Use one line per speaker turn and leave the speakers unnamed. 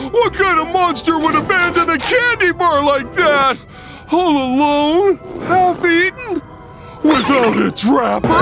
What kind of monster would abandon a candy bar like that? All alone? Half-eaten? Without its wrapper?